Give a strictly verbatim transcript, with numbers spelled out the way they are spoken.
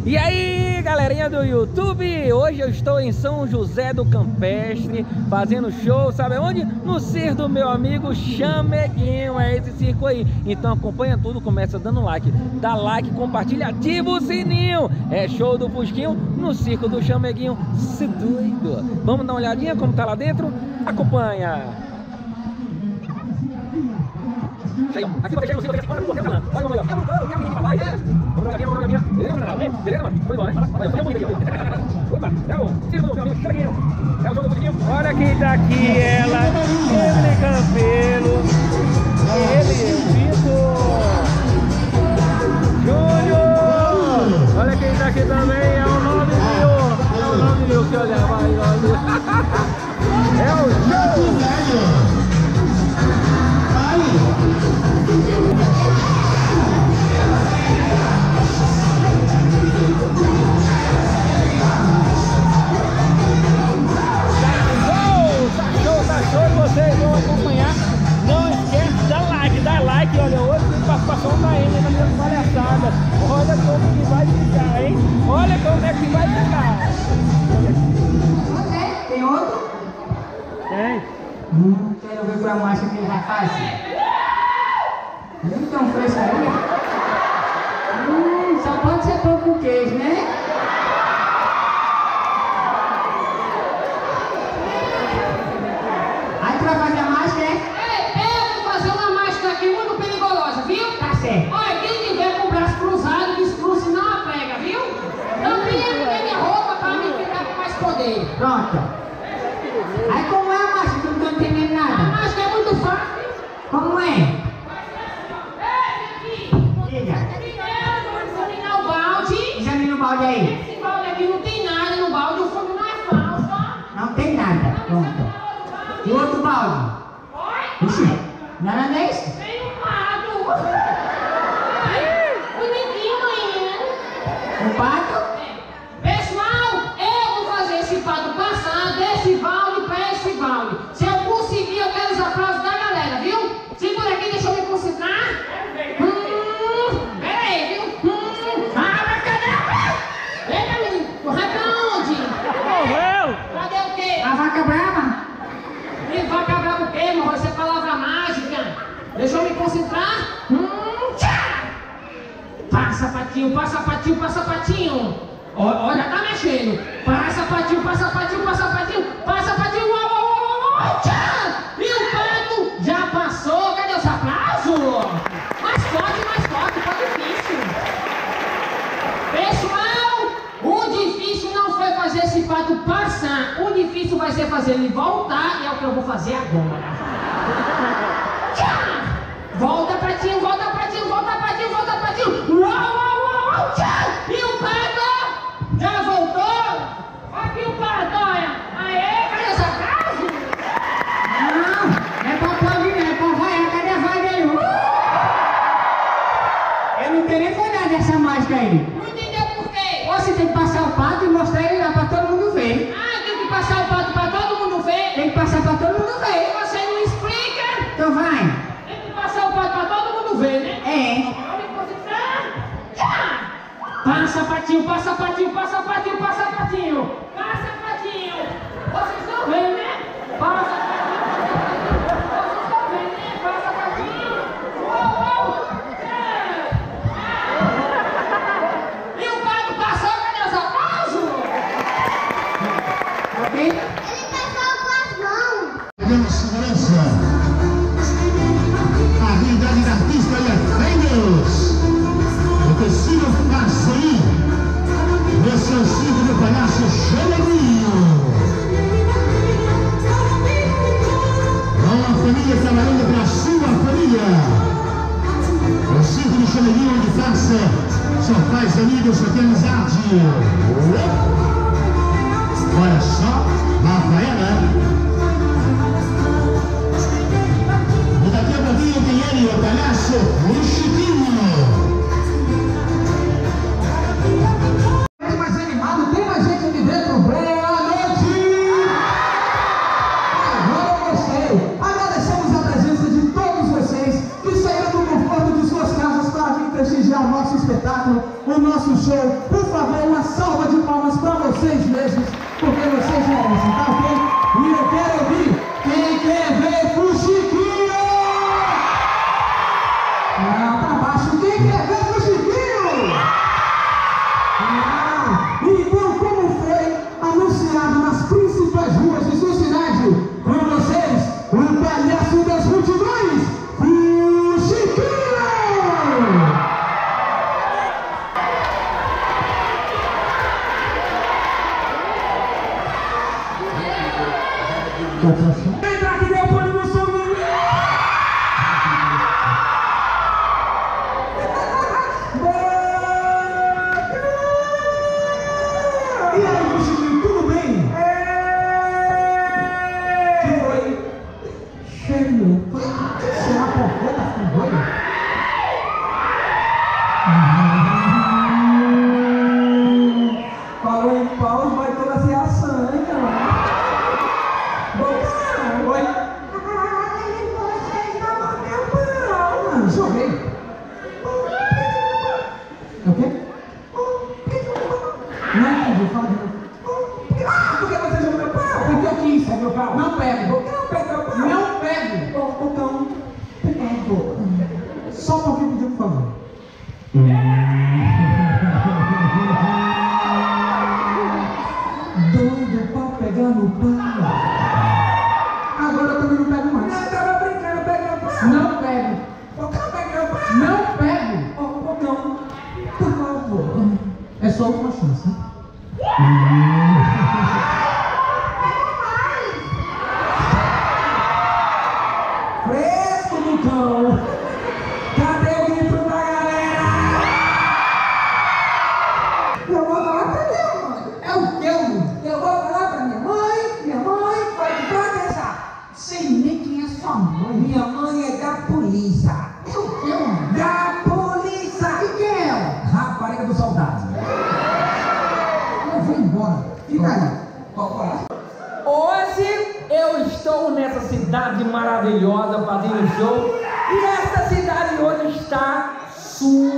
E aí, galerinha do YouTube, hoje eu estou em São José do Campestre, fazendo show, sabe onde? No circo do meu amigo Chameguinho, é esse circo aí. Então acompanha tudo, começa dando like, dá like, compartilha, ativa o sininho. É show do Fusquinho no circo do Chameguinho, se doido. Vamos dar uma olhadinha como tá lá dentro? Acompanha. Aqui pra deixar o circo, aqui fora, olha como olha, olha, olha quem tá aqui, ela, ele Campelo, ele, Vitor, Júnior, olha quem tá aqui também, é o nove mil, é o nove mil que olhava aí, é o show! Vocês vão acompanhar, não esquece de dar like, dá like, olha, hoje tem participação da Enya na minha palhaçada, olha como que vai ficar, hein, olha como é que vai ficar. Ok, tem outro? Tem. Hum, quero ver pra marcha que ele vai fazer. Não tão fresco aí? Hum, só pode ser pão com queijo, né? Pronto. Aí como é a marcha? Tu não tá entendendo nada. A marcha é muito fácil. Como é? Diga. Examinar o balde. Examina o balde aí. Esse balde aqui não tem nada no balde, o fundo não é falso. Não tem nada. Pronto. E o outro balde? Oi? Ixi, não era nesse? Tem um pato. Bonitinho ainda. Um pato? Desse balde para esse balde. Se eu conseguir, eu quero os aplausos da galera, viu? Segura aqui, deixa eu me concentrar. Hum, pera aí, viu? Hum, abracadabra! Vem, menino, vai pra onde? Morreu! Cadê o quê? A vaca brava? E vaca brava o quê, amor? Isso é palavra mágica. Deixa eu me concentrar. Hum, tchá! Passa, patinho, passa, patinho, passa, patinho. Ó, já tá mexendo. Passa, patinho, passa, patinho, passa, patinho, passa, patinho, uau, uau, uau, uau, tchau! E o pato já passou. Cadê os aplausos? Mais forte, mais forte, foi difícil. Pessoal, o difícil não foi fazer esse pato passar. O difícil vai ser fazer ele voltar, e é o que eu vou fazer agora. Tchau! Volta, patinho, volta, patinho, volta, patinho, volta, patinho. Uau, uau, uau, uau, tchau! E o pato já voltou? Aqui o pato, olha. Aê, cadê essa casa? Não, não é pra aplaudir, não, é pra vaiar. Cadê a vaia dele? Uh! Eu não queria foi nada dessa mágica aí. Não entendeu por quê? Você tem que passar o pato e mostrar ele lá pra todo mundo ver. Ah, tem que passar o pato pra todo mundo ver? Tem que passar pra todo mundo ver. E você não explica? Então vai. Tem que passar o pato pra todo mundo ver, né? É. Passa, patinho, passa, patinho, passa, patinho, passa, patinho. Passa, patinho. Vocês estão vendo, né? Passa, patinho, passa, patinho. Vocês estão vendo, né? Passa, patinho. Uou, uou. É. É. E o pato passou, cadê os aplausos? Ok? Ele passou com as mãos. Pegando segurança. A habilidade da artista é Fêmeos. O tecido Passeio. Esse é o circo do palhaço Chameguinho. Uma família trabalhando para a sua família. O circo do Chameguinho, onde faça só faz amigos, só tem amizade. Olha só, Rafaela. E daqui a pouquinho tem ele, o palhaço, o Chiquinho. Mais animado, tem mais gente aqui dentro. Boa noite! Agora você. Agradecemos a presença de todos vocês que saíram do conforto de suas casas para vir prestigiar o nosso espetáculo, o nosso show. Por favor, uma salva de palmas para vocês mesmos, porque vocês merecem, tá ok? E eu quero ouvir quem quer ver Fuxiquinho! Não, tá baixo. Quem quer ver Fuxiquinho? Não. Então, como foi anunciado nas principais ruas de sua cidade, com vocês, o palhaço das multidões, Fuxiquinho! Entra que deu pane no som. E aí, Fuxiquinho, tudo bem? Que foi? Cheio. Será a porra tá ficando doida? Falou em pau, vai toda se assando, hein, cara? Oi? Não, joguei. É o quê? Não entendi, fala de novo. Ah, por que você jogou meu pau? Porque eu quis, é meu pau. Não pego. Por que não pega meu pau? Não pego. Ô, botão. Pego. Só um pouquinho pediu, por favor. Doido pra pegar no pau. Agora eu também não pego mais. Não, eu tava brincando, pega o pau. Não pego. Bocão, pega o pau. Não pego. Ô, oh, Bocão, por favor. É só uma chance, né? Fresco, Bocão. Cadê o grito da galera? Eu vou falar pra minha mãe. É o que, mãe? Eu vou falar pra minha mãe. Minha mãe pode protestar. Sei nem quem é sua mãe. Minha mãe é da polícia. É o que, mãe? Da polícia. E quem é ela? Rapariga do soldado. Eu vou embora. Fica aí. Pode parar. Hoje eu estou nessa cidade maravilhosa fazendo show e essa cidade hoje está sua.